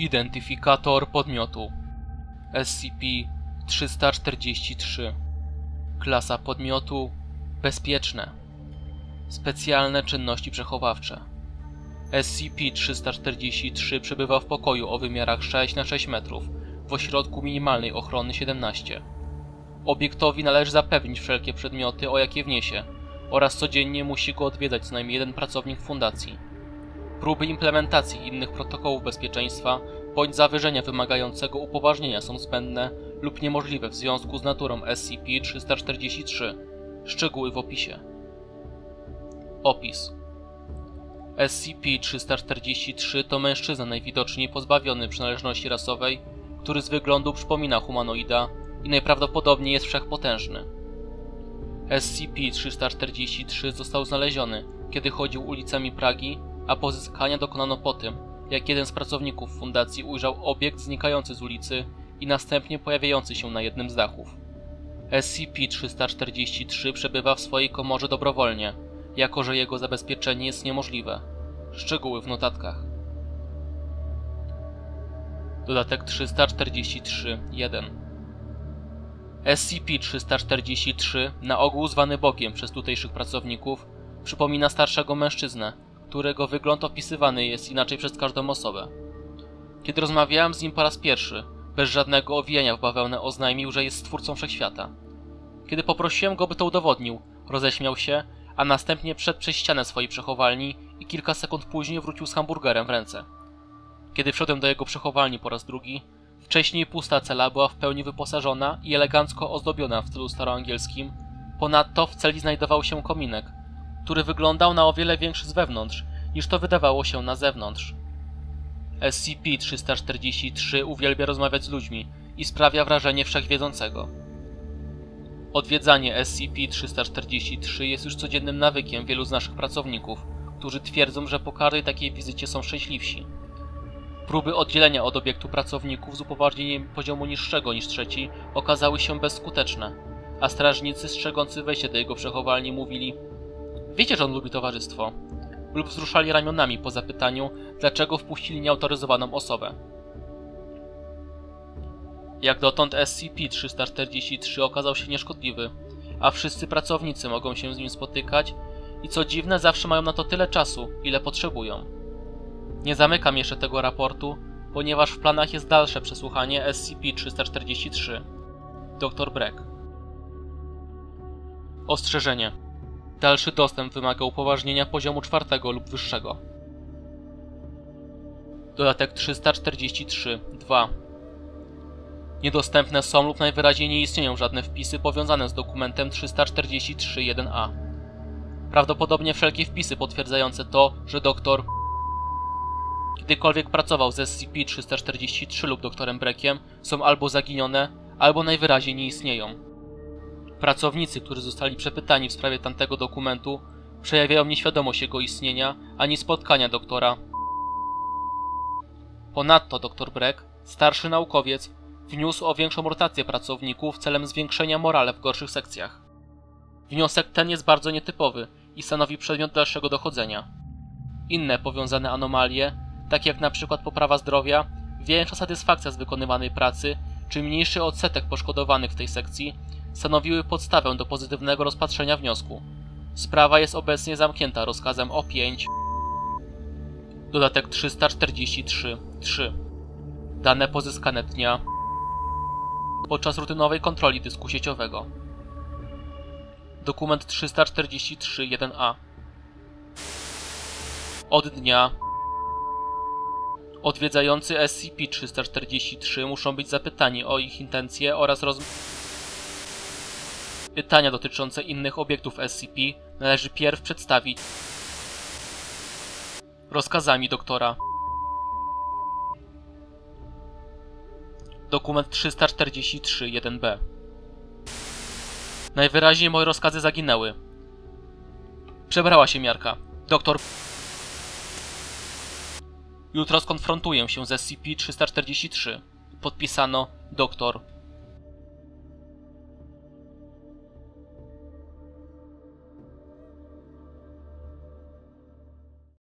Identyfikator podmiotu SCP-343. Klasa podmiotu bezpieczne. Specjalne czynności przechowawcze. SCP-343 przebywa w pokoju o wymiarach 6 na 6 metrów w ośrodku minimalnej ochrony 17. Obiektowi należy zapewnić wszelkie przedmioty, o jakie wniesie, oraz codziennie musi go odwiedzać co najmniej jeden pracownik fundacji. Próby implementacji innych protokołów bezpieczeństwa bądź zawyżenia wymagającego upoważnienia są zbędne lub niemożliwe w związku z naturą SCP-343. Szczegóły w opisie. Opis. SCP-343 to mężczyzna najwidoczniej pozbawiony przynależności rasowej, który z wyglądu przypomina humanoida i najprawdopodobniej jest wszechpotężny. SCP-343 został znaleziony, kiedy chodził ulicami Pragi, a pozyskania dokonano po tym, jak jeden z pracowników fundacji ujrzał obiekt znikający z ulicy i następnie pojawiający się na jednym z dachów. SCP-343 przebywa w swojej komorze dobrowolnie, jako że jego zabezpieczenie jest niemożliwe. Szczegóły w notatkach. Dodatek 343-1. SCP-343, na ogół zwany Bogiem przez tutejszych pracowników, przypomina starszego mężczyznę, którego wygląd opisywany jest inaczej przez każdą osobę. Kiedy rozmawiałem z nim po raz pierwszy, bez żadnego owijania w bawełnę oznajmił, że jest stwórcą wszechświata. Kiedy poprosiłem go, by to udowodnił, roześmiał się, a następnie wszedł przez ścianę swojej przechowalni i kilka sekund później wrócił z hamburgerem w ręce. Kiedy wszedłem do jego przechowalni po raz drugi, wcześniej pusta cela była w pełni wyposażona i elegancko ozdobiona w stylu staroangielskim. Ponadto w celi znajdował się kominek, który wyglądał na o wiele większy z wewnątrz, niż to wydawało się na zewnątrz. SCP-343 uwielbia rozmawiać z ludźmi i sprawia wrażenie wszechwiedzącego. Odwiedzanie SCP-343 jest już codziennym nawykiem wielu z naszych pracowników, którzy twierdzą, że po każdej takiej wizycie są szczęśliwsi. Próby oddzielenia od obiektu pracowników z upoważnieniem poziomu niższego niż trzeci okazały się bezskuteczne, a strażnicy strzegący wejście do jego przechowalni mówili: wiecie, że on lubi towarzystwo, lub wzruszali ramionami po zapytaniu, dlaczego wpuścili nieautoryzowaną osobę. Jak dotąd SCP-343 okazał się nieszkodliwy, a wszyscy pracownicy mogą się z nim spotykać i co dziwne zawsze mają na to tyle czasu, ile potrzebują. Nie zamykam jeszcze tego raportu, ponieważ w planach jest dalsze przesłuchanie SCP-343. Dr. Breck. Ostrzeżenie. Dalszy dostęp wymaga upoważnienia poziomu 4 lub wyższego. Dodatek 343-2. Niedostępne są lub najwyraźniej nie istnieją żadne wpisy powiązane z dokumentem 343-1A. Prawdopodobnie wszelkie wpisy potwierdzające to, że doktor kiedykolwiek pracował z SCP-343 lub doktorem Breckiem, są albo zaginione, albo najwyraźniej nie istnieją. Pracownicy, którzy zostali przepytani w sprawie tamtego dokumentu, przejawiają nieświadomość jego istnienia ani spotkania doktora. Ponadto dr Breck, starszy naukowiec, wniósł o większą rotację pracowników celem zwiększenia morale w gorszych sekcjach. Wniosek ten jest bardzo nietypowy i stanowi przedmiot dalszego dochodzenia. Inne powiązane anomalie, takie jak np. poprawa zdrowia, większa satysfakcja z wykonywanej pracy czy mniejszy odsetek poszkodowanych w tej sekcji, stanowiły podstawę do pozytywnego rozpatrzenia wniosku. Sprawa jest obecnie zamknięta rozkazem O5. Dodatek 343-3. Dane pozyskane dnia podczas rutynowej kontroli dysku sieciowego. Dokument 343-1A. Od dnia odwiedzający SCP-343 muszą być zapytani o ich intencje oraz pytania dotyczące innych obiektów SCP należy pierw przedstawić rozkazami doktora. Dokument 343-1B. Najwyraźniej moje rozkazy zaginęły. Przebrała się miarka. Doktor. Jutro skonfrontuję się z SCP-343. Podpisano Dr.